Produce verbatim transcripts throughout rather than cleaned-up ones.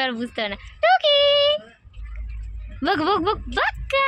আর বুঝতে পারে না। টুকি বক বক বক বাক্কা।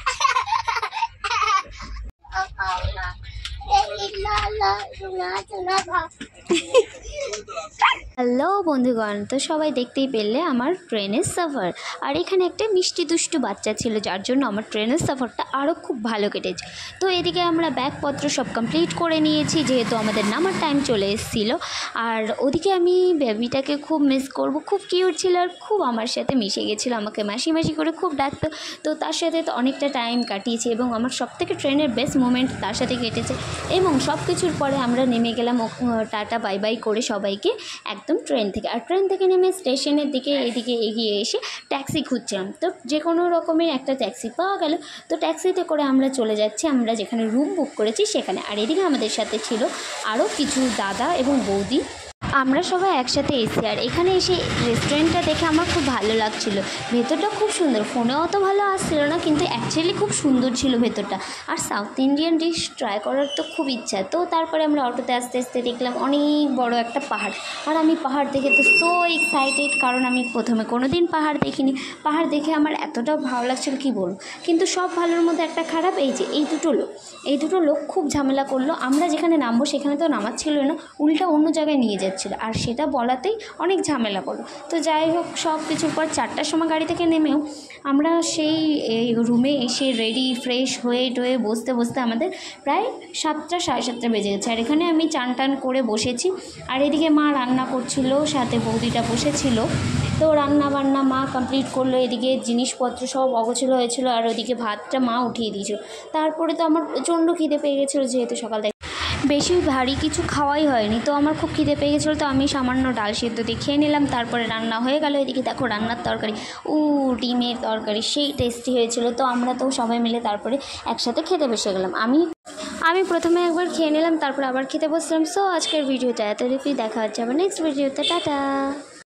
হ্যালো বন্ধুগণ, তো সবাই দেখতেই পেলে আমার ট্রেনের সফর। আর এখানে একটা মিষ্টি দুষ্টু বাচ্চা ছিল, যার জন্য আমার ট্রেনের সফরটা আরও খুব ভালো কেটেছে। তো এদিকে আমরা ব্যাগপত্র সব কমপ্লিট করে নিয়েছি, যেহেতু আমাদের নামার টাইম চলে এসেছিলো। আর ওদিকে আমি বেবিটাকে খুব মিস করব, খুব কিউট ছিল আর খুব আমার সাথে মিশে গেছিলো, আমাকে মাসি মাসি করে খুব ডাকতো। তো তার সাথে তো অনেকটা টাইম কাটিয়েছি এবং আমার সবথেকে ট্রেনের বেস্ট মোমেন্ট তার সাথে কেটেছে। এবং সব কিছুর পরে আমরা নেমে গেলাম টাটা বাই বাই করে সবাইকে একদম ট্রেন থেকে। আর ট্রেন থেকে নেমে স্টেশনের দিকে এদিকে এগিয়ে এসে ট্যাক্সি খুঁজছিলাম। তো যে কোনো রকমের একটা ট্যাক্সি পাওয়া গেল। তো ট্যাক্সিতে করে আমরা চলে যাচ্ছি আমরা যেখানে রুম বুক করেছি সেখানে। আর এদিকে আমাদের সাথে ছিল আরও কিছু দাদা এবং বৌদি। আমরা সবাই একসাথে এসেছি। আর এখানে এসে রেস্টুরেন্টটা দেখে আমার খুব ভালো লাগছিলো। ভেতরটা খুব সুন্দর, ফোনে অত ভালো আসছিল না, কিন্তু অ্যাকচুয়ালি খুব সুন্দর ছিল ভেতরটা। আর সাউথ ইন্ডিয়ান ডিশ ট্রাই করার তো খুব ইচ্ছা। তো তারপরে আমরা অটোতে আস্তে আস্তে দেখলাম অনেক বড় একটা পাহাড়। আর আমি পাহাড় দেখে তো সো এক্সাইটেড, কারণ আমি প্রথমে কোনো দিন পাহাড় দেখিনি। পাহাড় দেখে আমার এতটা ভালো লাগছিল কী বলবো। কিন্তু সব ভালোর মধ্যে একটা খারাপ, এই যে এই দুটো লোক এই দুটো লোক খুব ঝামেলা করলো। আমরা যেখানে নামবো সেখানে তো নামাচ্ছিল না, উল্টা অন্য জায়গায় নিয়ে যাচ্ছিল। আর সেটা বলাতেই অনেক ঝামেলা করলো। তো যাই হোক, সব কিছুর পর চারটার সময় গাড়ি থেকে নেমেও আমরা সেই এই রুমে এসে রেডি ফ্রেশ হয়ে টয়ে বসতে বসতে আমাদের প্রায় সাতটা সাড়ে সাতটা বেজে গেছে। আর এখানে আমি চান টান করে বসেছি। আর এদিকে মা রান্না করছিল, সাথে বৌদিটা বসেছিল। তো রান্না বান্না মা কমপ্লিট করলো। এদিকে জিনিসপত্র সব অগোছালো হয়েছিল। আর ওদিকে ভাতটা মা উঠিয়ে দিয়েছিল। তারপরে তো আমার প্রচণ্ড খিদে পেয়ে গেছিলো, যেহেতু সকাল থেকে বেশি ভারী কিছু খাওয়াই হয়নি। তো আমার খুব খিদে পেয়ে গেছিলো। তো আমি সামান্য ডাল সিদ্ধ দিয়ে খেয়ে নিলাম। তারপরে রান্না হয়ে গেল। এদিকে দেখো রান্নার তরকারি, উ ডিমের তরকারি, সেই টেস্টি হয়েছিল। তো আমরা তো সবাই মিলে তারপরে একসাথে খেতে বসে গেলাম। আমি আমি প্রথমে একবার খেয়ে নিলাম, তারপরে আবার খেতে বসলাম। সো আজকের ভিডিওটা এতটুকুই, দেখা হচ্ছে আবার নেক্সট ভিডিওতে। টাটা।